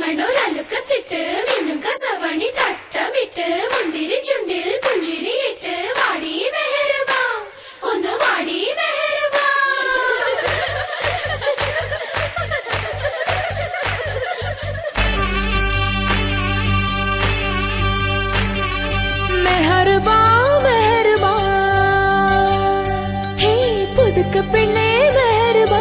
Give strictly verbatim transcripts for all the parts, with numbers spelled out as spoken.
അങ്ങണൊരലുക്കത്തിട്ട് മിന്നും കസവണി തട്ടമിട്ട് മുന്തിരി ചുണ്ടിൽ പുഞ്ചിരിയിട്ട് വാടി മെഹർബാ ഒന്ന് വാടി മെഹർബാ. മെഹർബാ മെഹർബാ ഹേ പുതുക്ക പെണ്ണേ മെഹർബാ.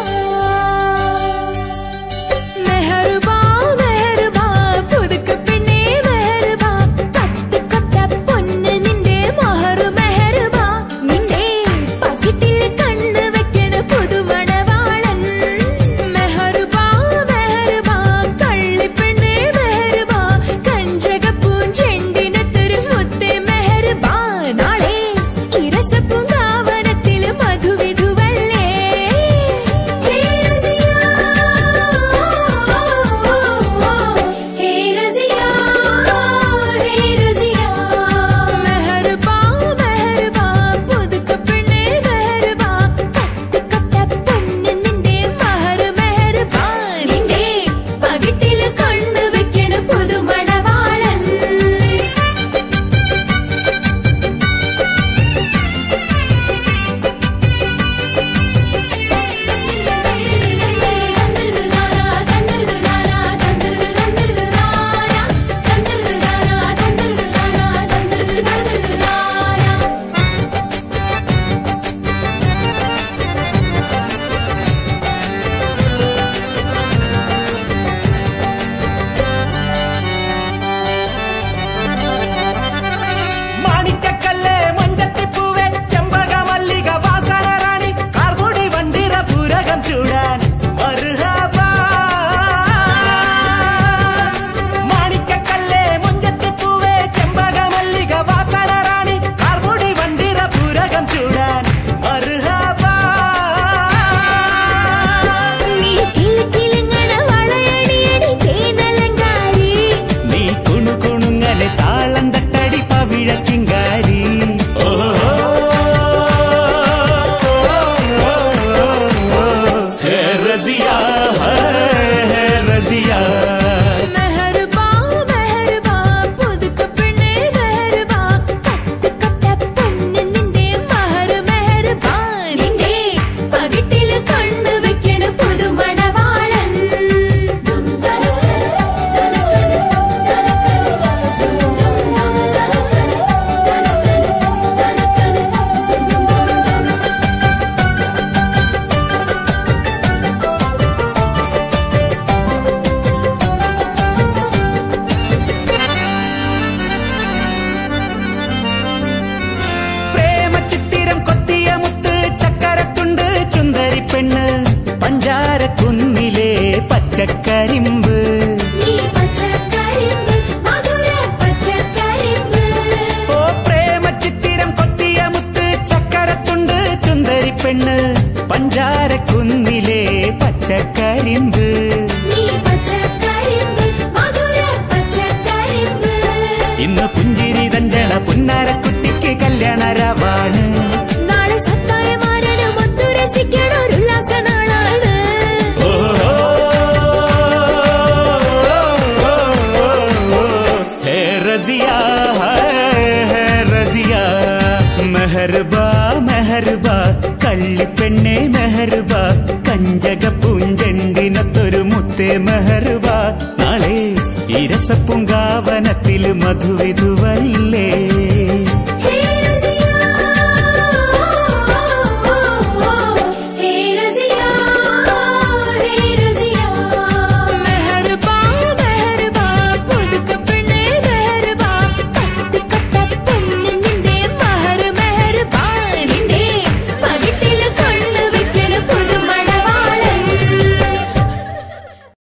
മെഹർബാ മെഹർബാ പുതുക്ക പെണ്ണേ മെഹർബാ. പത്ത് കൊട്ട പൊന്ന് നിന്റെ മഹർ മെഹർബാ. നിന്റെ പകിട്ടിൽ കണ്ണ് വെക്കണ പുതുമണവാളൻ മെഹർബാ മെഹർബാ. കള്ളിപ്പെണ്ണേ മെഹർബാ. കഞ്ചകപ്പൂഞ്ചെണ്ടിനത്തൊരു മുത്തേ മെഹർബാ. നാളെ ഇരസപ്പൂങ്കാവനത്തിൽ മധുവിധുവല്ലേ. ഹേ റസിയ ഹേ റസിയ ഹേ റസിയ. മെഹർബാ മെഹർബാ പുതുക്ക പെണ്ണേ മെഹർബാ. പത്ത് കൊട്ട പൊന്ന് നിന്റെ മഹർ മെഹർബാ. നിന്റെ പകിട്ടിൽ കണ്ണ് വെക്കണ പുതുമണവാളൻ. മാണിക്കക്കല്ലേ മഞ്ചത്തിപ്പൂവേ ചെമ്പക മല്ലിക വാസന റാണി കാർമുടി വണ്ടിര പൂരകം ചൂടാൻ മർഹബാ. മാണിക്കക്കല്ലേ മഞ്ചത്തിപ്പൂവേ ചെമ്പക മല്ലിക വാസന റാണി കാർമുടി വണ്ടിര പൂരകം ചൂടാൻ മർഹബാ. നീ കിലുക്കിലുങ്ങണ വളയണിയടി തേനലങ്കാരി. നീ കുണുകുണുങ്ങലെ താളം തട്ടടി പവിഴ ചിങ്കാരി. ഹേ റസിയ ഹേ റസിയ. മെഹർബാ മെഹർബാ പുതുക്ക പെണ്ണേ മെഹർബാ. പത്ത് കൊട്ട പൊന്ന് നിന്റെ മഹർ മെഹർബാ. നിന്റെ പകിട്ടിൽ കണ്ണ് വെക്കണ പുതുമണവാളൻ. ദും തനക്കന തനക്കന തനക്കന ദും ദും ദും തനക്കന തനക്കന തനക്കന ദും ദും ദും. പ്രേമചിത്തിരം കൊത്തിയ മുത്ത് ചക്കരത്തുണ്ട് ചുന്ദരി പെണ്ണ് പഞ്ചാരക്കുന്നിലെ പച്ചക്കരിമ്പ്. നീ പച്ചക്കരിമ്പ് മധുര പച്ചക്കരിമ്പ്. ഓ പ്രേമചിത്തിരം കൊത്തിയ മുത്ത് ചക്കരത്തുണ്ട് ചുന്ദരി പെണ്ണ് പഞ്ചാരക്കുന്നിലെ പച്ചക്കരിമ്പ്. നീ പച്ചക്കരിമ്പ് മധുര പച്ചക്കരിമ്പ്. ഇന്ന് പുഞ്ചിരി തഞ്ചണ പുന്നാരക്കുട്ടിക്ക് കല്യാണരാവാണ്. നാളെ സത്തായമാരനും ഒത്തു രസിക്കണ ഒരു ഉല്ലാസ നാളാണ്. ഹേ റസിയ ഹേ റസിയ. മെഹർബാ മെഹർബാ കള്ളിപ്പെണ്ണേ മെഹർബാ. കഞ്ചക പൂഞ്ചെണ്ടിനത്തൊരു മുത്തേ മെഹർബാ. നാളെ ഇരസപ്പൂങ്കാവനത്തിൽ മധുവിധുവല്ലേ.